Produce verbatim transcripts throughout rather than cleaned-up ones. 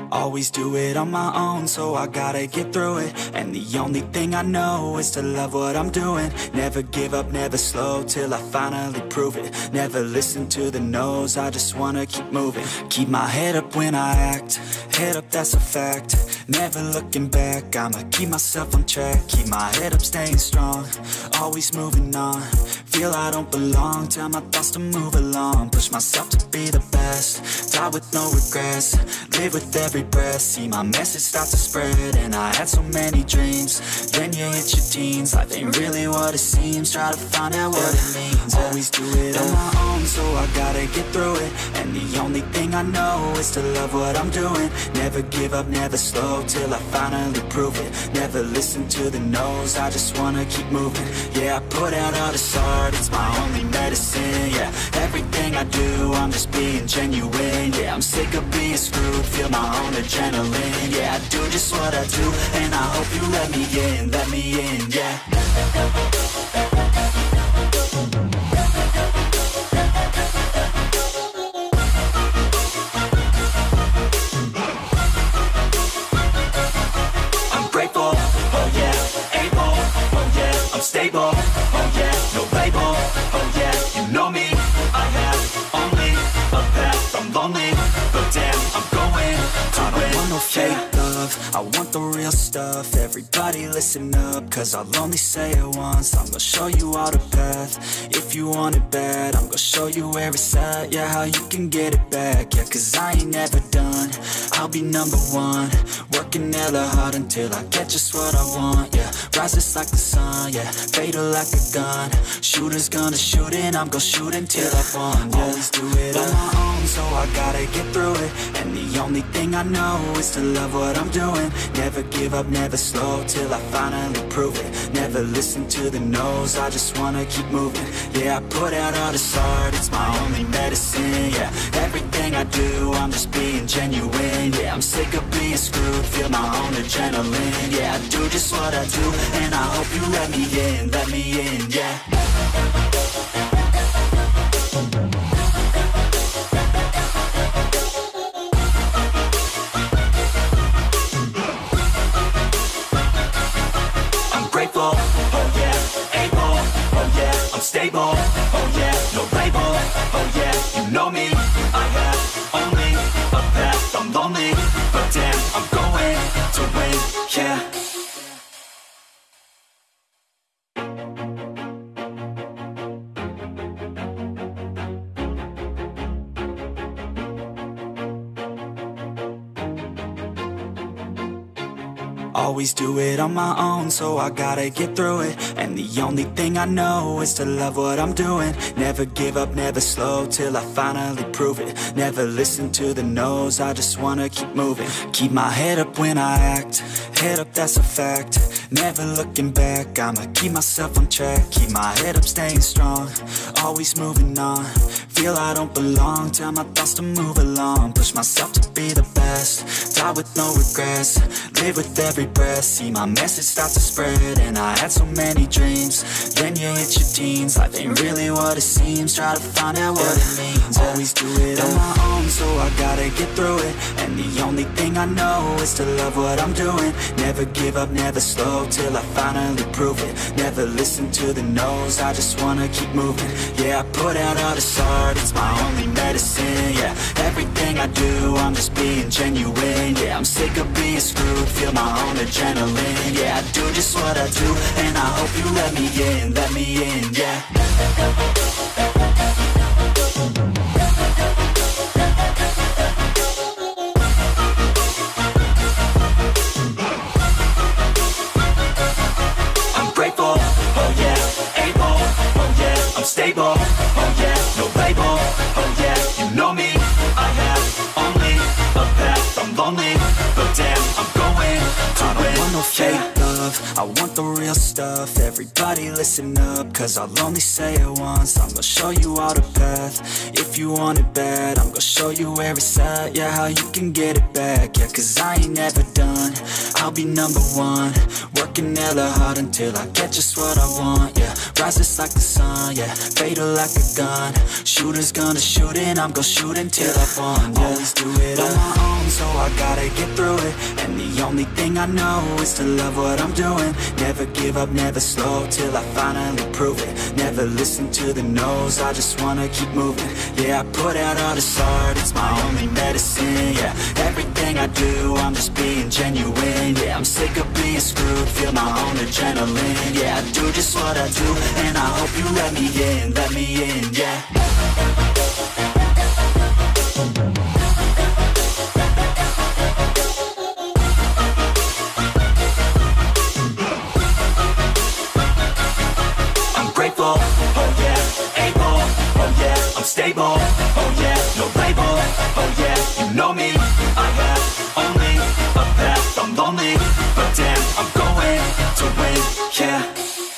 Always do it on my own, so I gotta get through it. And the only thing I know is to love what I'm doing. Never give up, never slow, till I finally prove it. Never listen to the no's, I just wanna keep moving. Keep my head up when I act, head up, that's a fact. Never looking back, I'ma keep myself on track. Keep my head up, staying strong, always moving on. Feel I don't belong, tell my thoughts to move along. Push myself to be the best, die with no regrets. Live with every breath, see my message start to spread. And I had so many dreams, then you hit your teens. Life ain't really what it seems, try to find out what it means. Always do it on my own, so I gotta get through it. And the only thing I know is to love what I'm doing. Never give up, never slow, till I finally prove it. Never listen to the no's, I just wanna keep moving. Yeah, I put out all this art, it's my only medicine. Yeah, everything I do, I'm just being genuine. Yeah, I'm sick of being screwed, feel my own adrenaline. Yeah, I do just what I do, and I hope you let me in, let me in, yeah. I'm grateful, oh yeah, able, oh yeah, I'm stable, oh yeah, no label, oh yeah, you know me, I have only a path, I'm lonely, but damn, I'm going to I don't want no fake love, I want the real stuff. Everybody listen up, cause I'll only say it once. I'm gonna show you all the path, if you want it bad. I'm gonna show you where it's at, yeah, how you can get it back. Yeah, cause I ain't never done, I'll be number one. Working hella hard until I get just what I want, yeah. Rises like the sun, yeah, fatal like a gun. Shooters gonna shoot and I'm gonna shoot until I won, yeah. Always do it on my own, so I gotta get through it. And the only thing I know is to love what I'm doing. Never give up, never slow, till I finally prove it. Never listen to the no's, I just wanna keep moving. Yeah, I put out all this art, it's my only medicine. Yeah, everything I do, I'm just being genuine. Yeah, I'm sick of being screwed, feel my own adrenaline. Yeah, I do just what I do, and I hope you let me in, let me in, yeah. Grateful, oh yeah, able, oh yeah, I'm stable, oh yeah, no label, oh yeah, you know me, I have only a path, I'm lonely, but damn, I'm going to win, yeah. Always do it on my own, so I gotta get through it. And the only thing I know is to love what I'm doing. Never give up, never slow, till I finally prove it. Never listen to the no's, I just wanna keep moving. Keep my head up when I act, head up, that's a fact. Never looking back, I'ma keep myself on track. Keep my head up, staying strong, always moving on. Feel I don't belong, tell my thoughts to move along. Push myself to be the best, die with no regrets. Live with every breath, see my message start to spread. And I had so many dreams, then you hit your teens. Life ain't really what it seems, try to find out what it means. Always do it on my own, so I gotta get through it. And the only thing I know is to love what I'm doing. Never give up, never slow, till I finally prove it. Never listen to the no's, I just wanna keep moving. Yeah, I put out all this art, it's my only medicine. Yeah, everything I do, I'm just being genuine. Yeah, I'm sick of being screwed, feel my own adrenaline. Yeah, I do just what I do, and I hope you let me in, let me in, yeah. I'm grateful, oh yeah, able, oh yeah, I'm stable, oh yeah, no label, oh yeah, you know me, I have only a path, I'm lonely, but damn, I'm going to I don't win. Want no fake love, I want the real stuff. Everybody listen up, cause I'll only say it once. I'm gonna show you all the path, if you want it bad. I'm gonna show you where it's at, yeah, how you can get it back. Yeah, cause I ain't never done, I'll be number one. Working hella hard until I get just what I want, yeah. Rises like the sun, yeah. Fatal like a gun. Shooters gonna shoot and I'm gonna shoot until I won, yeah. Always do it on my own, so I gotta get through it. And the only thing I know is to love what I'm doing. Never give up, never slow, till I finally prove it. Never listen to the no's, I just wanna keep moving. Yeah, I put out all this art, it's my only medicine, yeah. Everything I do, I'm just being genuine, yeah. I'm sick of being screwed, feel my own adrenaline, yeah. I do just what I do, and I hope you let me in, let me in, yeah. Oh yeah, able, oh yeah, I'm stable, oh yeah, no label, oh yeah, you know me, I have only a path, I'm lonely, but damn, I'm going to win, yeah.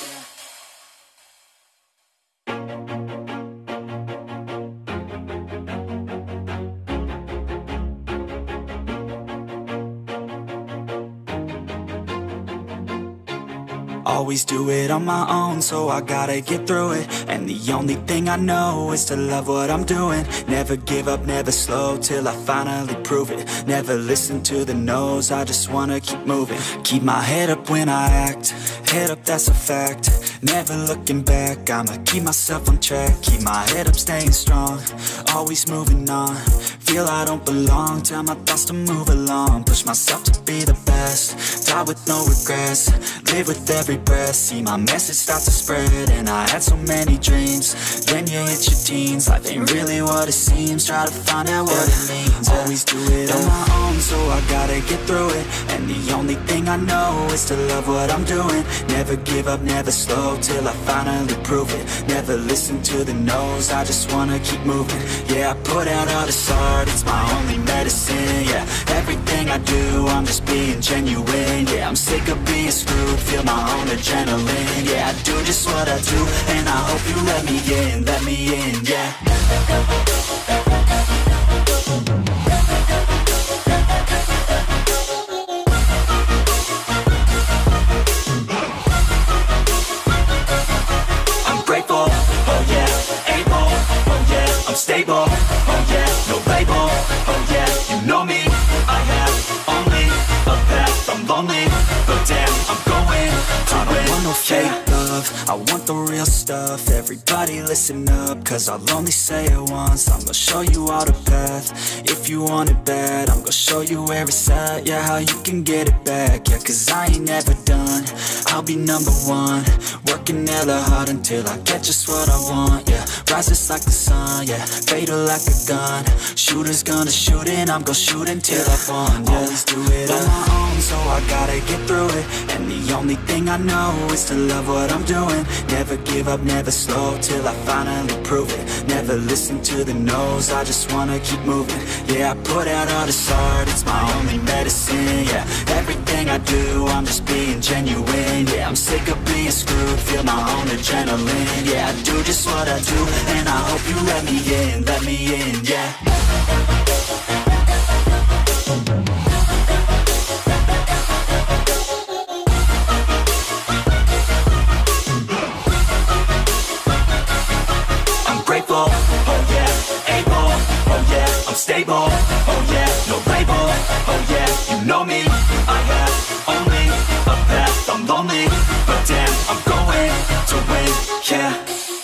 Always do it on my own, so I gotta get through it. And the only thing I know is to love what I'm doing. Never give up, never slow, till I finally prove it. Never listen to the no's, I just wanna keep moving. Keep my head up when I act, head up, that's a fact. Never looking back, I'ma keep myself on track. Keep my head up, staying strong, always moving on. Feel I don't belong, tell my thoughts to move along. Push myself to be the best, die with no regrets. Live with every breath, see my message start to spread. And I had so many dreams, then you hit your teens. Life ain't really what it seems, try to find out what it means. Always do it on my own, so I gotta get through it. And the only thing I know is to love what I'm doing. Never give up, never slow, till I finally prove it. Never listen to the no's, I just wanna keep moving. Yeah, I put out all this art, it's my only medicine, yeah. Everything I do, I'm just being genuine, yeah. I'm sick of being screwed, feel my own adrenaline, yeah. I do just what I do, and I hope you let me in, let me in, yeah. I'm grateful, oh yeah, able, oh yeah, I'm stable, oh yeah, no label, oh yeah, you know me, I have only a path, I'm lonely, but damn, I'm going to I don't win. Want no fake love, I want the real stuff. Everybody listen up, cause I'll only say it once. I'm gonna show you all the path, if you want it bad. I'm gonna show you where it's at, yeah, how you can get it back. Yeah, cause I ain't never done, I'll be number one. Working hella hard until I get just what I want, yeah. Rises like the sun, yeah, fatal like a gun. Shooters gonna shoot and I'm gonna shoot until I won, yeah. Always do it on my own, so I gotta get through it. And the only thing I know is to love what I'm doing. Never give up, never slow, till I finally prove it. Never listen to the no's, I just wanna keep moving. Yeah, I put out all this art, it's my only medicine, yeah. Everything I do, I'm just being genuine, yeah. I'm sick of being screwed, feel my own adrenaline, yeah. I do just what I do, and I hope you let me in, let me in, yeah. Oh yeah, able, oh yeah, I'm stable, oh yeah, no label, oh yeah, you know me, I have only a path, I'm lonely, but damn, I'm going to win, yeah.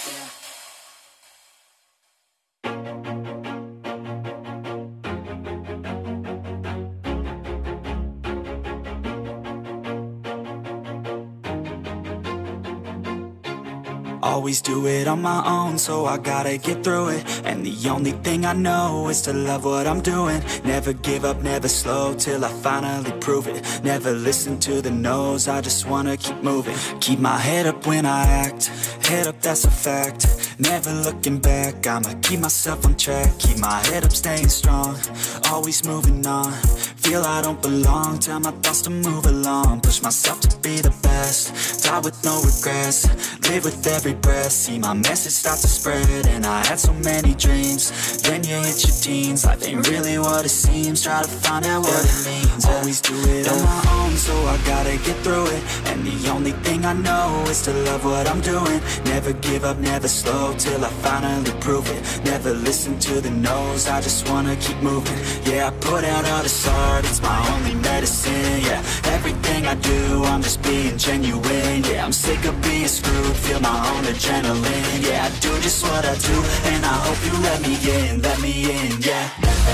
Always do it on my own, so I gotta get through it. And the only thing I know is to love what I'm doing. Never give up, never slow, till I finally prove it. Never listen to the no's, I just wanna keep moving. Keep my head up when I act, head up, that's a fact. Never looking back, I'ma keep myself on track. Keep my head up, staying strong, always moving on. Feel I don't belong, tell my thoughts to move along. Push myself to be the best. Die with no regrets, live with every breath. See my message start to spread, and I had so many dreams. Then you hit your teens, life ain't really what it seems. Try to find out what it means. Always do it on my own, so I gotta get through it. And the only thing I know is to love what I'm doing. Never give up, never slow, till I finally prove it. Never listen to the no's, I just wanna keep moving. Yeah, I put out all this art, it's my only medicine. Yeah, everything I do, I'm just being genuine. Yeah, I'm sick of being screwed, feel my own adrenaline. Yeah, I do just what I do, and I hope you let me in, let me in, yeah.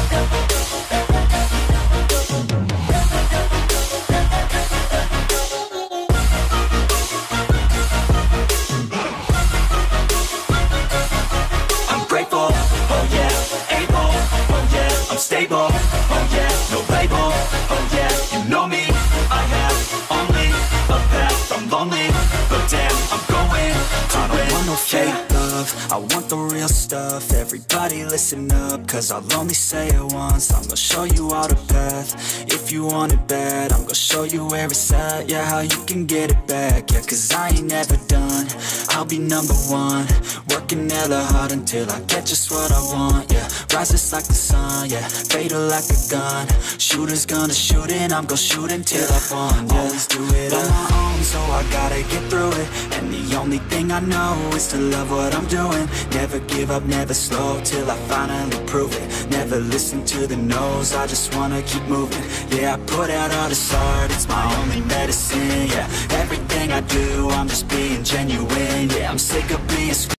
I'm grateful, oh yeah, able, oh yeah, I'm stable, oh yeah, no label, oh yeah, you know me, I have only a path, I'm lonely, but damn, I'm going to I don't want no fake love, I want the real stuff. Everybody listen up, cause I'll only say it once. I'm gonna show you all the path, if you want it bad. I'm gonna show you where it's at, yeah, how you can get it back. Yeah, cause I ain't never done, I'll be number one. Working hella hard until I get just what I want, yeah. Rises like the sun, yeah, fatal like a gun. Shooter's gonna shoot and I'm gonna shoot until I won, yeah. Always do it on my own, so I gotta get through it. And the only thing I know is to love what I'm doing. Never give up, never slow, till I finally prove it. Never listen to the no's, I just wanna keep moving. Yeah, I put out all this art, it's my only medicine. Yeah, everything I do, I'm just being genuine. Yeah, I'm sick of being